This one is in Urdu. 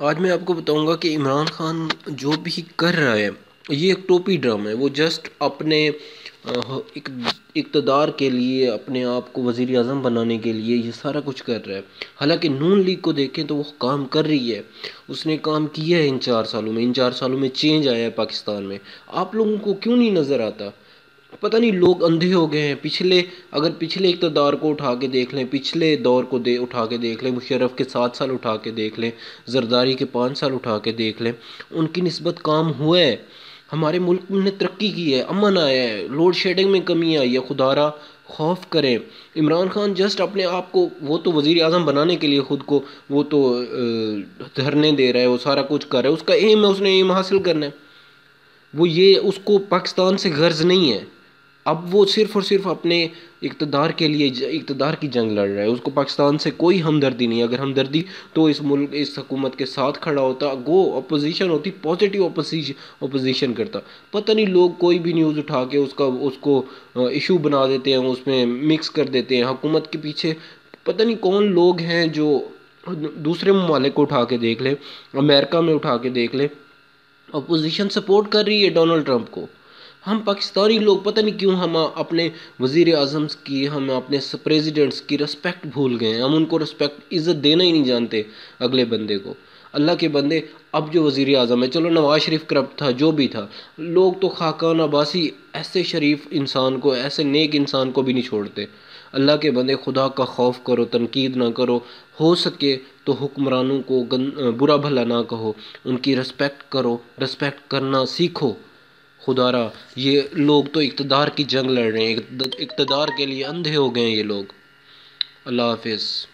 آج میں آپ کو بتاؤں گا کہ عمران خان جو بھی کر رہا ہے یہ ایک ٹوپی ڈرامہ ہے۔ وہ جسٹ اپنے اقتدار کے لیے، اپنے آپ کو وزیر اعظم بنانے کے لیے یہ سارا کچھ کر رہا ہے۔ حالانکہ نون لیگ کو دیکھیں تو وہ کام کر رہی ہے، اس نے کام کیا ہے ان 4 سالوں میں۔ ان 4 سالوں میں چینج آیا ہے پاکستان میں۔ آپ لوگوں کو کیوں نہیں نظر آتا؟ پتہ نہیں لوگ اندھے ہو گئے ہیں۔ پچھلے اقتدار کو اٹھا کے دیکھ لیں، پچھلے دور کو اٹھا کے دیکھ لیں، مشرف کے 7 سال اٹھا کے دیکھ لیں، زرداری کے 5 سال اٹھا کے دیکھ لیں، ان کی نسبت کام ہوا ہے۔ ہمارے ملک نے ترقی کی ہے، امن آیا ہے، لوڈ شیڈنگ میں کمی آئی ہے۔ خدا را خوف کریں۔ عمران خان جسٹ اپنے آپ کو، وہ تو وزیر اعظم بنانے کے لیے خود کو وہ تو دھرنے دے رہا ہے، وہ سارا کچھ کر رہا ہے، اس کا ایم ہے، اس نے ایم حاصل کرنا ہے۔ اس کو پاکستان سے غرض نہیں ہے۔ اب وہ صرف اور صرف اپنے اقتدار کے لیے اقتدار کی جنگ لڑ رہا ہے۔ اس کو پاکستان سے کوئی ہمدردی نہیں ہے۔ اگر ہمدردی تو اس حکومت کے ساتھ کھڑا ہوتا، اپوزیشن ہوتی، پازیٹیو اپوزیشن کرتا۔ پتہ نہیں لوگ کوئی بھی نیوز اٹھا کے اس کو ایشو بنا دیتے ہیں، اس میں مکس کر دیتے ہیں۔ حکومت کے پیچھے پتہ نہیں کون لوگ ہیں، جو دوسرے ممالک کو اٹھا کے دیکھ لیں، امریکہ میں اٹھا کے دیکھ لیں، اپوزیشن سپورٹ کر رہی ہے ڈونلڈ ٹرمپ کو۔ ہم پاکستانی لوگ پتہ نہیں کیوں ہم اپنے وزیر اعظم کی، ہم اپنے پریزیڈنٹس کی رسپیکٹ بھول گئے ہیں۔ ہم ان کو رسپیکٹ، عزت دینا ہی نہیں جانتے اگلے بندے کو۔ اللہ کے بندے، اب جو وزیر اعظم ہے، چلو نواز شریف کرپٹ تھا، جو بھی تھا، لوگ تو خاقان عباسی ایسے شریف انسان کو، ایسے نیک انسان کو بھی نہیں چھوڑتے۔ اللہ کے بندے، خدا کا خوف کرو، تنقید نہ کرو، ہو سکے تو حکمرانوں کو برا بھلا نہ کہو، ان کی رسپیکٹ کرو، رسپیکٹ کرنا سیکھو۔ خدا را، یہ لوگ تو اقتدار کی جنگ لڑ رہے ہیں، اقتدار کے لیے اندھے ہو گئے ہیں یہ لوگ۔ اللہ حافظ۔